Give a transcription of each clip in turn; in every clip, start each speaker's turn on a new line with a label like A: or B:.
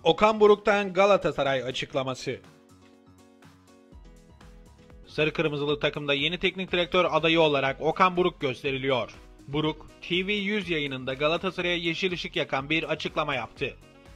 A: Okan Buruk'tan Galatasaray açıklaması. Sarı Kırmızılı takımda yeni teknik direktör adayı olarak Okan Buruk gösteriliyor. Buruk, TV100 yayınında Galatasaray'a yeşil ışık yakan bir açıklama yaptı.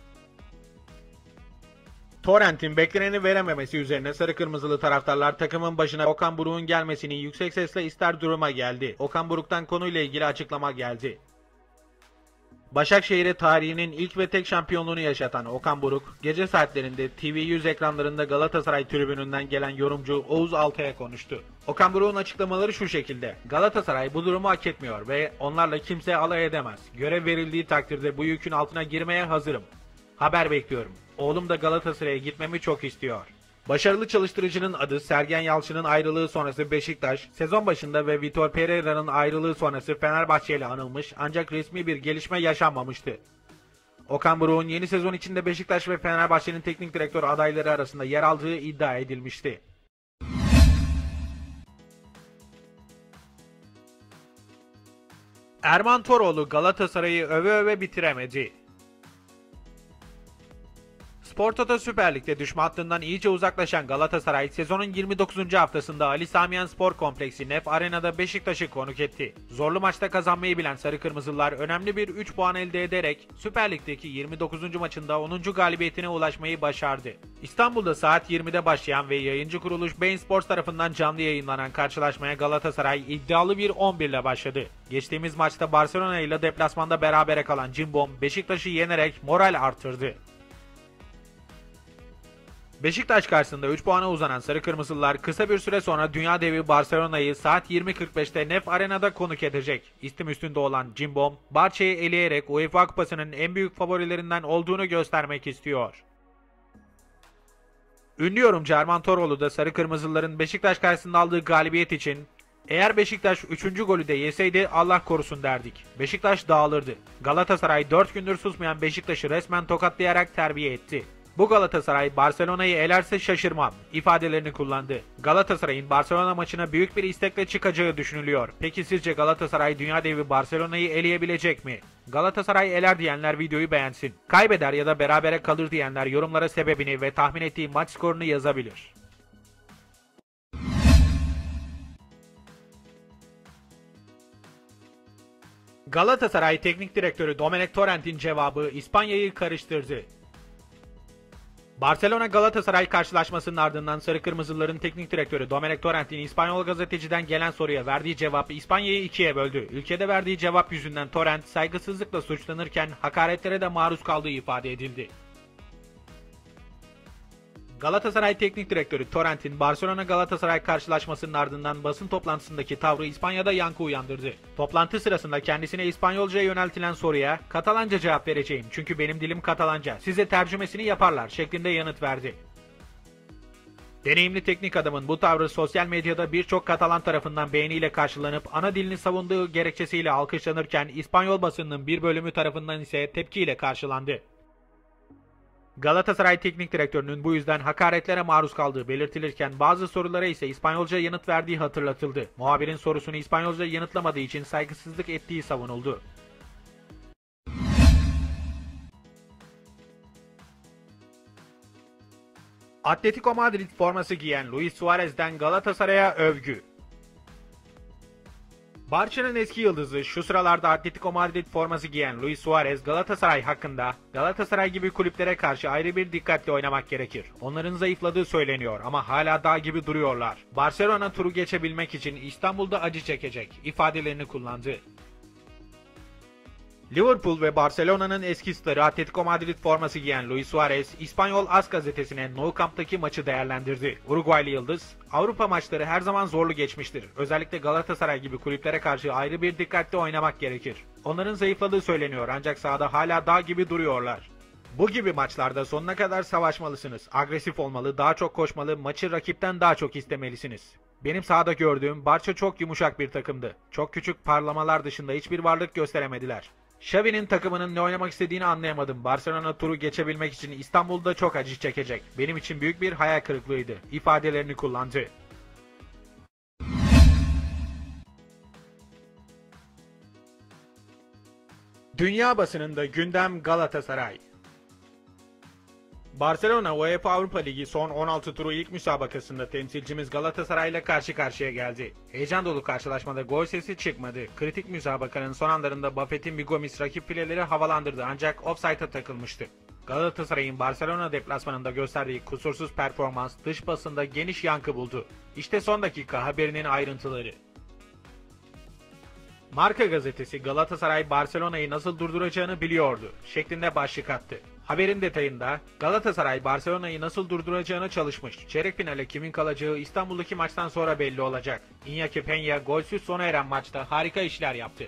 A: Torrent'in bekleneni verememesi üzerine Sarı Kırmızılı taraftarlar takımın başına Okan Buruk'un gelmesini yüksek sesle ister duruma geldi. Okan Buruk'tan konuyla ilgili açıklama geldi. Başakşehir'e tarihinin ilk ve tek şampiyonluğunu yaşatan Okan Buruk, gece saatlerinde TV100 ekranlarında Galatasaray tribününden gelen yorumcu Oğuz Altay'a konuştu. Okan Buruk'un açıklamaları şu şekilde: Galatasaray bu durumu hak etmiyor ve onlarla kimse alay edemez. Görev verildiği takdirde bu yükün altına girmeye hazırım. Haber bekliyorum. Oğlum da Galatasaray'a gitmemi çok istiyor. Başarılı çalıştırıcının adı Sergen Yalçın'ın ayrılığı sonrası Beşiktaş, sezon başında ve Vitor Pereira'nın ayrılığı sonrası Fenerbahçe ile anılmış ancak resmi bir gelişme yaşanmamıştı. Okan Buruk'un yeni sezon içinde Beşiktaş ve Fenerbahçe'nin teknik direktör adayları arasında yer aldığı iddia edilmişti. Erman Toroğlu Galatasaray'ı öve öve bitiremedi. Spor Toto Süper Lig'de düşme hattından iyice uzaklaşan Galatasaray, sezonun 29. haftasında Ali Sami Yen Spor Kompleksi Nef Arena'da Beşiktaş'ı konuk etti. Zorlu maçta kazanmayı bilen Sarı Kırmızılar önemli bir 3 puan elde ederek Süper Lig'deki 29. maçında 10. galibiyetine ulaşmayı başardı. İstanbul'da saat 20'de başlayan ve yayıncı kuruluş Bein Sports tarafından canlı yayınlanan karşılaşmaya Galatasaray iddialı bir 11 ile başladı. Geçtiğimiz maçta Barcelona ile deplasmanda berabere kalan Cimbom, Beşiktaş'ı yenerek moral artırdı. Beşiktaş karşısında 3 puana uzanan Sarı Kırmızılılar kısa bir süre sonra dünya devi Barcelona'yı saat 20.45'te Nef Arena'da konuk edecek. İstim üstünde olan Cimbom, Barça'yı eleyerek UEFA Kupası'nın en büyük favorilerinden olduğunu göstermek istiyor. Ünlü yorumcu Erman Toroğlu da Sarı Kırmızılıların Beşiktaş karşısında aldığı galibiyet için "Eğer Beşiktaş 3. golü de yeseydi Allah korusun derdik. Beşiktaş dağılırdı. Galatasaray 4 gündür susmayan Beşiktaş'ı resmen tokatlayarak terbiye etti. Bu Galatasaray Barcelona'yı elerse şaşırmam" ifadelerini kullandı. Galatasaray'ın Barcelona maçına büyük bir istekle çıkacağı düşünülüyor. Peki sizce Galatasaray dünya devi Barcelona'yı eleyebilecek mi? Galatasaray eler diyenler videoyu beğensin. Kaybeder ya da berabere kalır diyenler yorumlara sebebini ve tahmin ettiği maç skorunu yazabilir. Galatasaray Teknik Direktörü Domenech Torrent'in cevabı İspanya'yı karıştırdı. Barcelona-Galatasaray karşılaşmasının ardından Sarı Kırmızıların teknik direktörü Domenech Torrent'in İspanyol gazeteciden gelen soruya verdiği cevap İspanya'yı ikiye böldü. Ülkede verdiği cevap yüzünden Torrent saygısızlıkla suçlanırken hakaretlere de maruz kaldığı ifade edildi. Galatasaray Teknik Direktörü Torrent'in Barcelona-Galatasaray karşılaşmasının ardından basın toplantısındaki tavrı İspanya'da yankı uyandırdı. Toplantı sırasında kendisine İspanyolca'ya yöneltilen soruya "Katalanca cevap vereceğim çünkü benim dilim Katalanca, size tercümesini yaparlar" şeklinde yanıt verdi. Deneyimli teknik adamın bu tavrı sosyal medyada birçok Katalan tarafından beğeniyle karşılanıp ana dilini savunduğu gerekçesiyle alkışlanırken İspanyol basınının bir bölümü tarafından ise tepkiyle karşılandı. Galatasaray Teknik Direktörü'nün bu yüzden hakaretlere maruz kaldığı belirtilirken bazı sorulara ise İspanyolca yanıt verdiği hatırlatıldı. Muhabirin sorusunu İspanyolca yanıtlamadığı için saygısızlık ettiği savunuldu. Atletico Madrid forması giyen Luis Suarez'den Galatasaray'a övgü. Barça'nın eski yıldızı, şu sıralarda Atletico Madrid forması giyen Luis Suarez, Galatasaray hakkında "Galatasaray gibi kulüplere karşı ayrı bir dikkatle oynamak gerekir. Onların zayıfladığı söyleniyor ama hala dağ gibi duruyorlar. Barcelona turu geçebilmek için İstanbul'da acı çekecek" ifadelerini kullandı. Liverpool ve Barcelona'nın eski starı Atletico Madrid forması giyen Luis Suarez, İspanyol AS gazetesine Nou Camp'taki maçı değerlendirdi. Uruguaylı yıldız, "Avrupa maçları her zaman zorlu geçmiştir. Özellikle Galatasaray gibi kulüplere karşı ayrı bir dikkatle oynamak gerekir. Onların zayıfladığı söyleniyor ancak sahada hala dağ gibi duruyorlar. Bu gibi maçlarda sonuna kadar savaşmalısınız. Agresif olmalı, daha çok koşmalı, maçı rakipten daha çok istemelisiniz. Benim sahada gördüğüm Barça çok yumuşak bir takımdı. Çok küçük parlamalar dışında hiçbir varlık gösteremediler. Xavi'nin takımının ne oynamak istediğini anlayamadım. Barcelona turu geçebilmek için İstanbul'da çok acı çekecek. Benim için büyük bir hayal kırıklığıydı" ifadelerini kullandı. Dünya basınında gündem Galatasaray. Barcelona UEFA Avrupa Ligi son 16 turu ilk müsabakasında temsilcimiz Galatasaray ile karşı karşıya geldi. Heyecan dolu karşılaşmada gol sesi çıkmadı. Kritik müsabakanın son anlarında Buffett'in bir Gomis rakip fileleri havalandırdı ancak offside'a takılmıştı. Galatasaray'ın Barcelona deplasmanında gösterdiği kusursuz performans dış basında geniş yankı buldu. İşte son dakika haberinin ayrıntıları. Marca gazetesi Galatasaray Barcelona'yı nasıl durduracağını biliyordu şeklinde başlık attı. Haberin detayında Galatasaray Barcelona'yı nasıl durduracağına çalışmış. Çeyrek finale kimin kalacağı İstanbul'daki maçtan sonra belli olacak. Iñaki Peña golsüz sona eren maçta harika işler yaptı.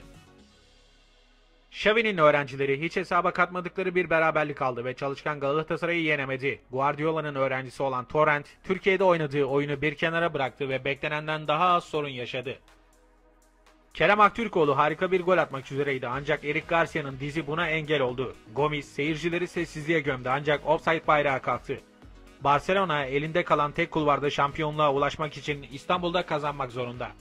A: Xavi'nin öğrencileri hiç hesaba katmadıkları bir beraberlik aldı ve çalışkan Galatasaray'ı yenemedi. Guardiola'nın öğrencisi olan Torrent, Türkiye'de oynadığı oyunu bir kenara bıraktı ve beklenenden daha az sorun yaşadı. Kerem Aktürkoğlu harika bir gol atmak üzereydi ancak Eric Garcia'nın dizi buna engel oldu. Gomis seyircileri sessizliğe gömdü ancak offside bayrağı kalktı. Barcelona elinde kalan tek kulvarda şampiyonluğa ulaşmak için İstanbul'da kazanmak zorunda.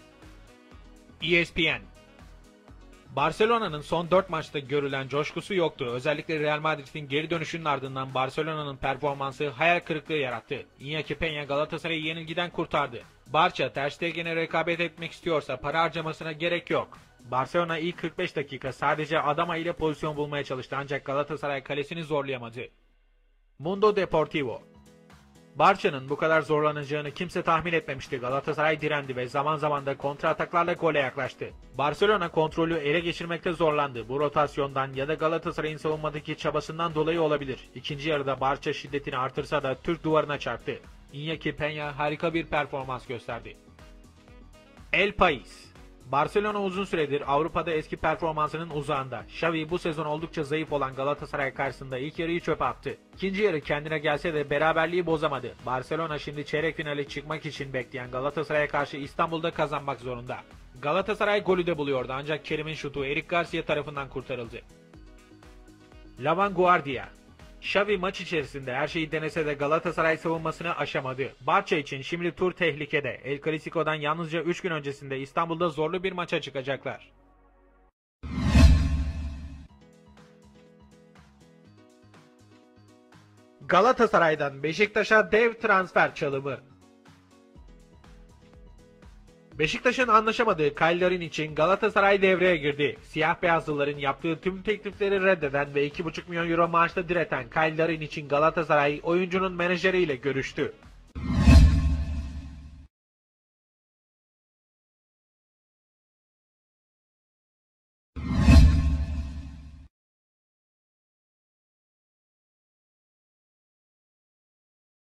A: ESPN Barcelona'nın son 4 maçta görülen coşkusu yoktu. Özellikle Real Madrid'in geri dönüşünün ardından Barcelona'nın performansı hayal kırıklığı yarattı. Iñaki Peña Galatasaray'ı yenilgiden kurtardı. Barça Ter Stegen'e rekabet etmek istiyorsa para harcamasına gerek yok. Barcelona ilk 45 dakika sadece Adama ile pozisyon bulmaya çalıştı ancak Galatasaray kalesini zorlayamadı. Mundo Deportivo Barça'nın bu kadar zorlanacağını kimse tahmin etmemişti. Galatasaray direndi ve zaman zaman da kontra ataklarla gole yaklaştı. Barcelona kontrolü ele geçirmekte zorlandı. Bu rotasyondan ya da Galatasaray'ın savunmadaki çabasından dolayı olabilir. İkinci yarıda Barça şiddetini artırsa da Türk duvarına çarptı. Iñaki Peña harika bir performans gösterdi. El País Barcelona uzun süredir Avrupa'da eski performansının uzağında. Xavi bu sezon oldukça zayıf olan Galatasaray karşısında ilk yarıyı çöpe attı. İkinci yarı kendine gelse de beraberliği bozamadı. Barcelona şimdi çeyrek finale çıkmak için bekleyen Galatasaray'a karşı İstanbul'da kazanmak zorunda. Galatasaray golü de buluyordu ancak Kerim'in şutu Eric Garcia tarafından kurtarıldı. La Vanguardia Xavi maç içerisinde her şeyi denese de Galatasaray savunmasını aşamadı. Barça için şimdi tur tehlikede. El Clasico'dan yalnızca 3 gün öncesinde İstanbul'da zorlu bir maça çıkacaklar. Galatasaray'dan Beşiktaş'a dev transfer çalımı. Beşiktaş'ın anlaşamadığı Kyle için Galatasaray devreye girdi. Siyah beyazlıların yaptığı tüm teklifleri reddeden ve 2,5 milyon euro maaşla direten Kyle için Galatasaray oyuncunun menajeriyle görüştü.